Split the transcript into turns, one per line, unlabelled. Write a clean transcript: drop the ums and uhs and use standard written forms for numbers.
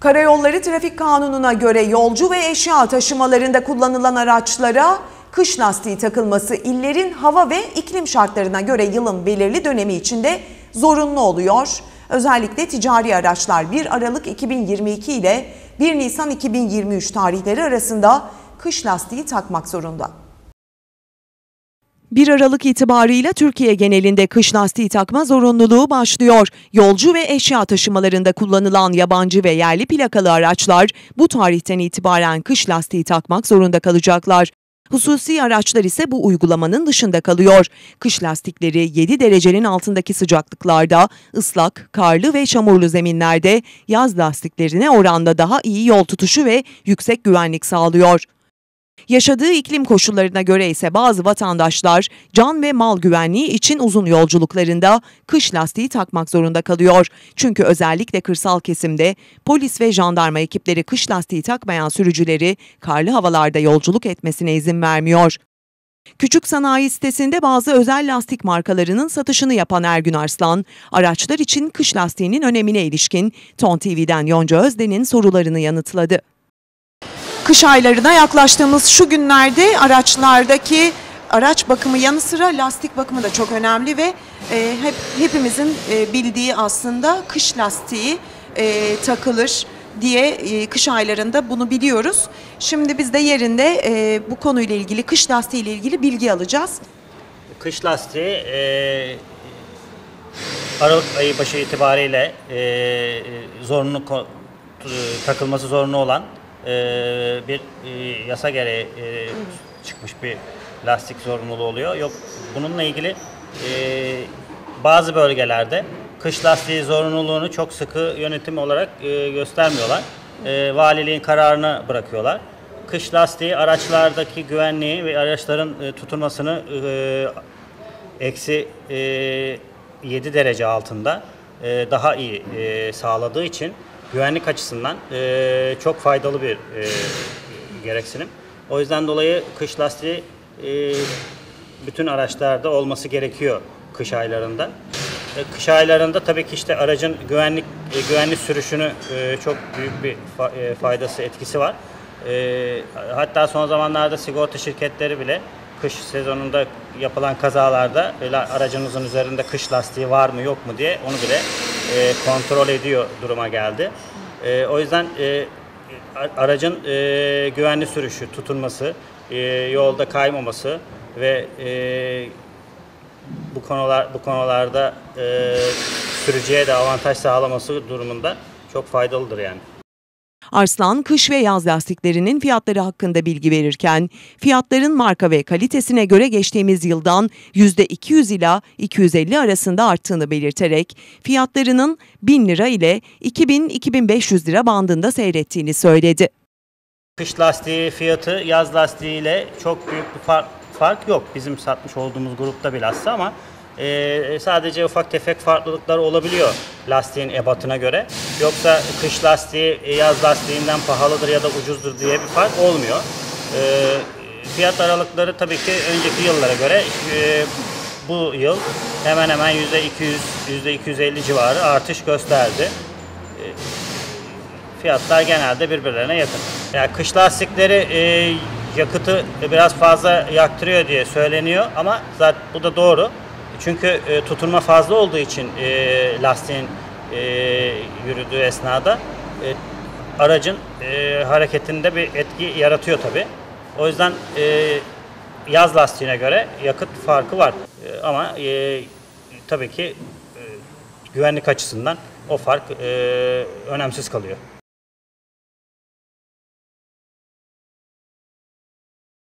Karayolları Trafik Kanunu'na göre yolcu ve eşya taşımalarında kullanılan araçlara kış lastiği takılması illerin hava ve iklim şartlarına göre yılın belirli dönemi içinde zorunlu oluyor. Özellikle ticari araçlar 1 Aralık 2022 ile 1 Nisan 2023 tarihleri arasında kış lastiği takmak zorunda. 1 Aralık itibarıyla Türkiye genelinde kış lastiği takma zorunluluğu başlıyor. Yolcu ve eşya taşımalarında kullanılan yabancı ve yerli plakalı araçlar bu tarihten itibaren kış lastiği takmak zorunda kalacaklar. Hususi araçlar ise bu uygulamanın dışında kalıyor. Kış lastikleri 7 derecenin altındaki sıcaklıklarda, ıslak, karlı ve çamurlu zeminlerde yaz lastiklerine oranla daha iyi yol tutuşu ve yüksek güvenlik sağlıyor. Yaşadığı iklim koşullarına göre ise bazı vatandaşlar can ve mal güvenliği için uzun yolculuklarında kış lastiği takmak zorunda kalıyor. Çünkü özellikle kırsal kesimde polis ve jandarma ekipleri kış lastiği takmayan sürücüleri karlı havalarda yolculuk etmesine izin vermiyor. Küçük sanayi sitesinde bazı özel lastik markalarının satışını yapan Ergün Arslan, araçlar için kış lastiğinin önemine ilişkin Ton TV'den Yonca Özden'in sorularını yanıtladı. Kış aylarına yaklaştığımız şu günlerde araçlardaki araç bakımı yanı sıra lastik bakımı da çok önemli ve hepimizin bildiği aslında kış lastiği takılır diye kış aylarında bunu biliyoruz. Şimdi biz de yerinde bu konuyla ilgili, kış lastiği ile ilgili bilgi alacağız.
Kış lastiği Aralık ayı başı itibariyle takılması zorunlu olan bir yasa gereği çıkmış bir lastik zorunluluğu oluyor. Yok, bununla ilgili bazı bölgelerde kış lastiği zorunluluğunu çok sıkı yönetim olarak göstermiyorlar. Valiliğin kararını bırakıyorlar. Kış lastiği araçlardaki güvenliği ve araçların tutulmasını eksi 7 derece altında daha iyi sağladığı için güvenlik açısından çok faydalı bir gereksinim. O yüzden dolayı kış lastiği bütün araçlarda olması gerekiyor kış aylarında. Kış aylarında tabii ki işte aracın güvenli sürüşünü çok büyük bir faydası, etkisi var. Hatta son zamanlarda sigorta şirketleri bile kış sezonunda yapılan kazalarda aracınızın üzerinde kış lastiği var mı yok mu diye onu bile kontrol ediyor duruma geldi. O yüzden aracın güvenli sürüşü, tutunması, yolda kaymaması ve bu konularda sürücüye de avantaj sağlaması durumunda çok faydalıdır yani.
Arslan, kış ve yaz lastiklerinin fiyatları hakkında bilgi verirken, fiyatların marka ve kalitesine göre geçtiğimiz yıldan %200 ila 250 arasında arttığını belirterek, fiyatlarının 1000 lira ile 2000-2500 lira bandında seyrettiğini söyledi.
Kış lastiği fiyatı yaz lastiği ile çok büyük bir fark yok bizim satmış olduğumuz grupta bilhassa, ama sadece ufak tefek farklılıklar olabiliyor lastiğin ebatına göre. Yoksa kış lastiği yaz lastiğinden pahalıdır ya da ucuzdur diye bir fark olmuyor. Fiyat aralıkları tabii ki önceki yıllara göre bu yıl hemen hemen %200-%250 civarı artış gösterdi. Fiyatlar genelde birbirlerine yakın. Yani kış lastikleri yakıtı biraz fazla yaktırıyor diye söyleniyor, ama zaten bu da doğru. Çünkü tutunma fazla olduğu için lastiğin yürüdüğü esnada aracın hareketinde bir etki yaratıyor tabii. O yüzden yaz lastiğine göre yakıt farkı var. Ama tabii ki güvenlik açısından o fark önemsiz kalıyor.